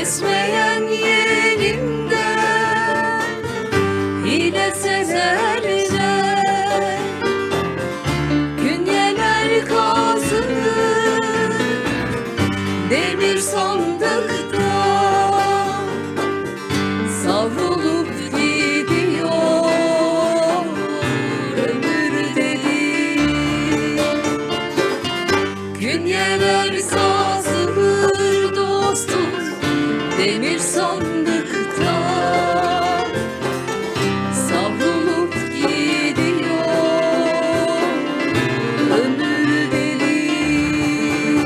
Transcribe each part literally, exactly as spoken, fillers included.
Kesmeyen yerinden hile severler, künyeler kazınır demir sandıkta, savrulup gidiyor ömür dediğin. Künyeler kazılır dostum demir sandıkta, savrulup gidiyor ömür dediğin.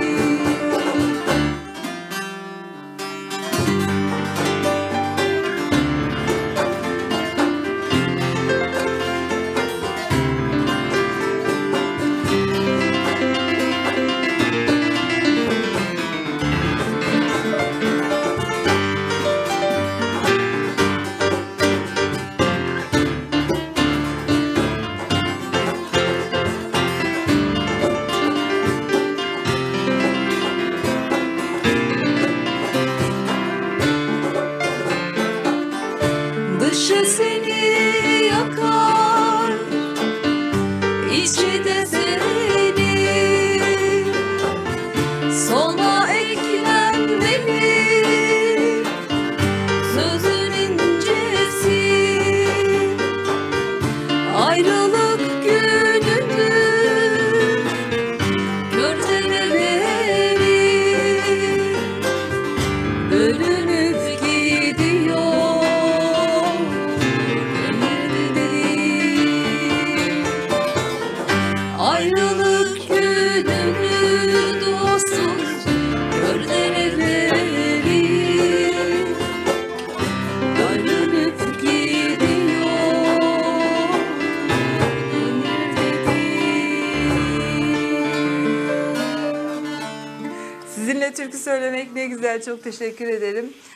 Dışı seni yakar, içi de seni, sona eklenmeli sözün incesi. Ayrılık gününü kör deneleri bölünüp gidiyor. Ayrılık gününü dostum gör deneleri bölünüp gidiyor ömür dediğin. Sizinle türkü söylemek ne güzel, çok teşekkür ederim.